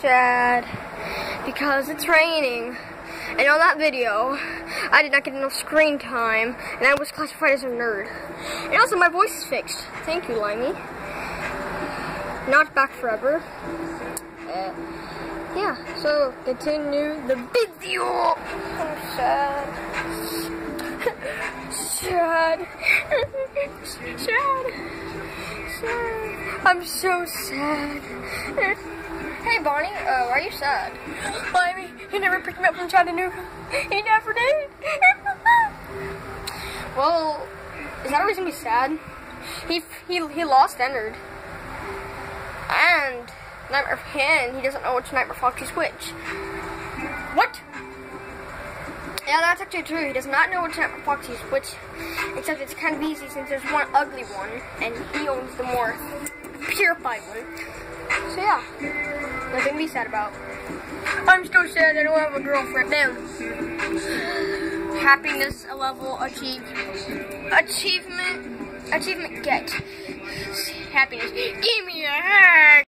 sad because it's raining. And on that video, I did not get enough screen time, and I was classified as a nerd. And also, my voice is fixed. Thank you, Limey. Not back forever. Yeah, so continue the video. I'm sad. Sad. Sad. Sad. I'm so sad. Hey, Bonnie, why are you sad? Limey, he never picked me up from Chattanooga. He never did. Well, is that a reason to be sad? He lost Ennard. And Nightmare Fan, he doesn't know which Nightmare Fox is which. What? Yeah, that's actually true. He does not know which Nightmare Fox is which, except it's kind of easy since there's one ugly one, and he owns the more purified one. So yeah, nothing to be sad about. I'm still sad I don't have a girlfriend. Damn. Happiness level achieved. Achievement get. Happiness. Give me a hug.